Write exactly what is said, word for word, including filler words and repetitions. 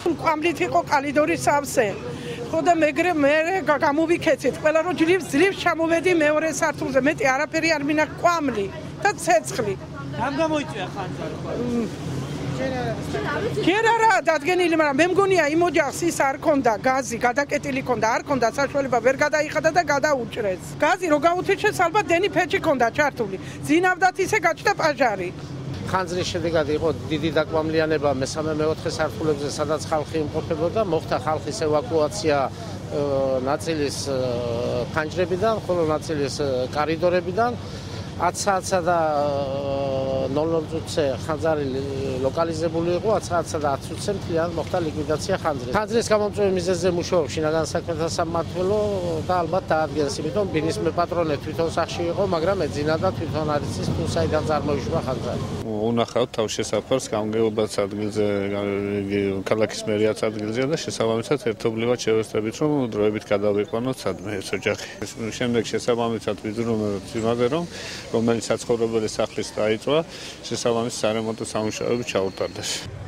კვამლით იყო კალიდორის სავსე. ხო და მეგრე მე გამოვიქეცით. ყველა რო ჯლივ ძლივ ჩამოვედი მეორე სართულზე. მეტი არაფერი არ მინახ კვამლი და ცეცხლი. რამ გამოიწვია ხანძარი? ჯერ არა დადგენილი, მაგრამ მე მგონია იმ ოჯახს ის არ ქონდა გაზი, გადაკეტილი ქონდა, არ ქონდა საშუალება, ვერ გადაიხადა და გადაუჭრეს. გაზი რო გაუთიშეს, ალბათ დენი ფეჭი ქონდა ჩართული. ძინავდათ ისე გაჩნდა პაჟარი. ხანძრის შედეგად იყო დიდი დაკვამლიანება მესამე მეოთხე სართულებზე, სადაც ხალხი იმყოფებოდა, მოხდა ხალხის ევაკუაცია ნაწილის ფანჯრებიდან, ხოლო ნაწილის კარიდორებიდან. ათი საათსა და ნოლ ნოლ წუთზე ხანძარი ლოკალიზებული იყო, ათი საათსა და ათი წუთზე მთლიანად მოხდა ლიკვიდაცია ხანძრის. ხანძრის გამომწვევი მიზეზზე მუშაობს შინაგან საქმეთა სამმართველო და ალბათ დაადგენს, იმიტომ ბინის მეპატრონე თვითონ სახში იყო, მაგრამ ეძინა და თვითონ არის ის თუ საიდან წარმოიშვა ხანძარი. უნახავთ თავშესაფარს გამგეობას ადგილზე, ქალაქის მერიაც ადგილზე და შესაბამისად ერთობლივად შევესწრებით, რომ დროებით გადავიყვანოთ სადმე ეს ოჯახი. შემდეგ შესაბამისად ვიზრუნოთ იმაზე, რომ რომელიც საცხოვრებელი სახლის დაიწვა, შესაბამის სარემონტო სამუშაოები ჩაუტარდეს.